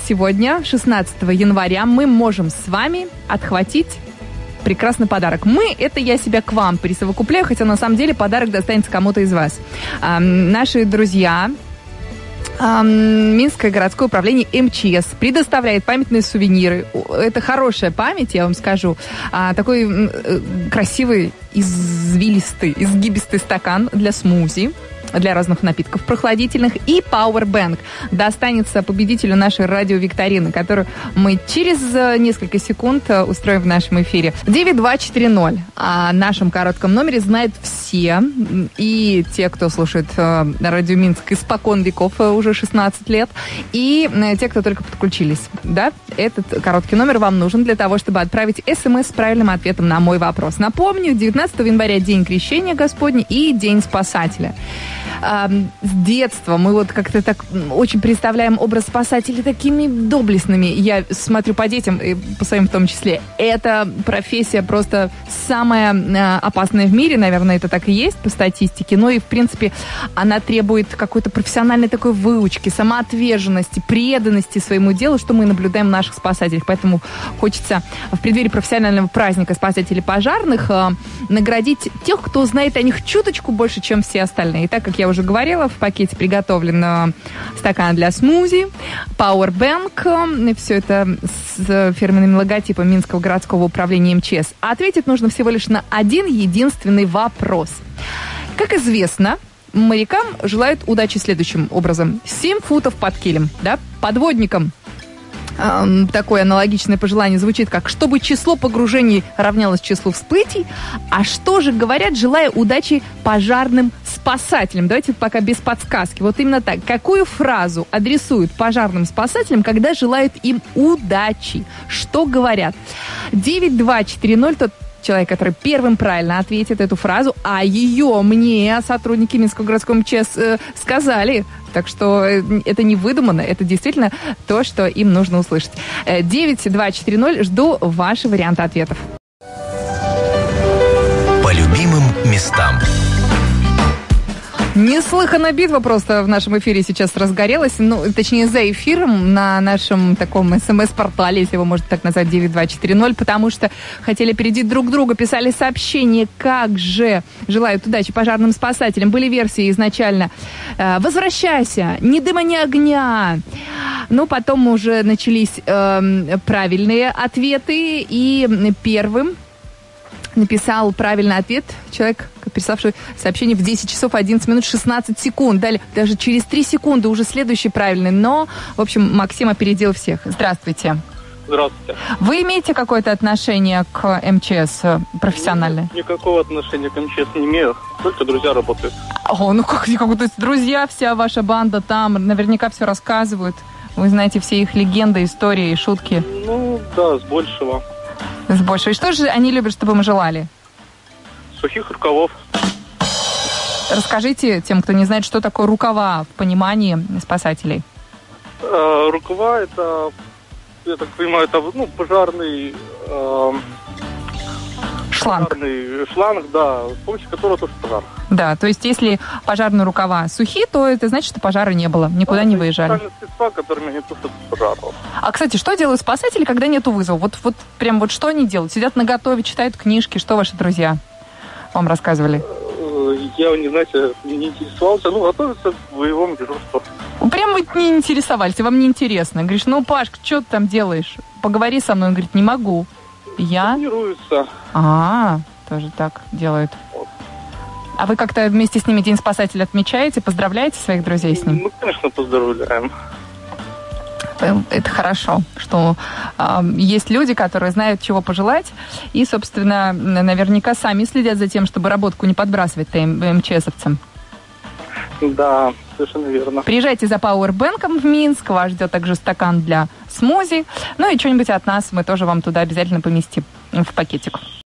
сегодня, 16 января, мы можем с вами отхватить прекрасный подарок. Мы, это я себя к вам присовокупляю, хотя на самом деле подарок достанется кому-то из вас. Наши друзья, Минское городское управление МЧС предоставляет памятные сувениры. Это хорошая память, я вам скажу. Такой красивый, извилистый, изгибистый стакан для смузи, для разных напитков прохладительных, и Powerbank достанется победителю нашей радиовикторины, которую мы через несколько секунд устроим в нашем эфире. 9240. О нашем коротком номере знают все, и те, кто слушает радио Минск испокон веков, уже 16 лет, и те, кто только подключились. Да? Этот короткий номер вам нужен для того, чтобы отправить СМС с правильным ответом на мой вопрос. Напомню, 19 января День Крещения Господня и День Спасателя. С детства мы вот как-то так очень представляем образ спасателей такими доблестными. Я смотрю по детям, и по своим в том числе. Эта профессия просто самая опасная в мире, наверное, это так и есть по статистике. Но и, в принципе, она требует какой-то профессиональной такой выучки, самоотверженности, преданности своему делу, что мы наблюдаем в наших спасателях. Поэтому хочется в преддверии профессионального праздника спасателей пожарных наградить тех, кто знает о них чуточку больше, чем все остальные. И так как я уже говорила, в пакете приготовлен стакан для смузи, Powerbank, все это с фирменным логотипом Минского городского управления МЧС. А ответить нужно всего лишь на один единственный вопрос. Как известно, морякам желают удачи следующим образом. 7 футов под килем, да? Подводникам такое аналогичное пожелание звучит как: чтобы число погружений равнялось числу всплытий. А что же говорят, желая удачи пожарным спасателям? Давайте пока без подсказки. Вот именно так. Какую фразу адресуют пожарным спасателям, когда желают им удачи? Что говорят? 9240, тот человек, который первым правильно ответит эту фразу, а ее мне сотрудники Минского городского МЧС сказали. Так что это не выдумано, это действительно то, что им нужно услышать. 9240, жду ваши варианты ответов. По любимым местам. Неслыханная битва просто в нашем эфире сейчас разгорелась. Ну, точнее, за эфиром на нашем таком СМС-портале, если его можно так назвать, 9240, потому что хотели опередить друг друга, писали сообщения, как же желают удачи пожарным спасателям. Были версии изначально: возвращайся, ни дыма, ни огня. Но потом уже начались правильные ответы, и первым написал правильный ответ человек, приславший сообщение в 10 часов 11 минут 16 секунд. Далее, даже через 3 секунды уже следующий правильный. Но, в общем, Максим опередил всех. Здравствуйте. Здравствуйте. Вы имеете какое-то отношение к МЧС профессиональное? Никакого отношения к МЧС не имею. Только друзья работают. О, ну как то есть друзья, вся ваша банда там, наверняка все рассказывают. Вы знаете все их легенды, истории и шутки. Ну, да, с большего. С большего. И что же они любят, чтобы мы желали? Сухих рукавов. Расскажите тем, кто не знает, что такое рукава в понимании спасателей. Рукава, это, я так понимаю, это пожарный шланг. Пожарный шланг, да, с помощью которого тоже пожар. Да, то есть если пожарные рукава сухие, то это значит, что пожара не было, никуда не выезжали. Специальные средства, которыми они тушат пожар. А, кстати, что делают спасатели, когда нету вызова? Вот прям вот что они делают? Сидят наготове, читают книжки, что ваши друзья вам рассказывали? Я, не знаете, не интересовался, готовятся к боевому дежурству. Прям вы не интересовались, вам не интересно. Говоришь, Пашка, что ты там делаешь? Поговори со мной. Он говорит, не могу. Я? Тренируются. Тоже так делают. А вы как-то вместе с ними День спасателя отмечаете? Поздравляете своих друзей с ним? Конечно, поздравляем. Это хорошо, что есть люди, которые знают, чего пожелать, и, собственно, наверняка сами следят за тем, чтобы работку не подбрасывать МЧСовцам. Да, совершенно верно. Приезжайте за Powerbank'ом в Минск, вас ждет также стакан для смузи, ну и что-нибудь от нас мы тоже вам туда обязательно поместим в пакетик.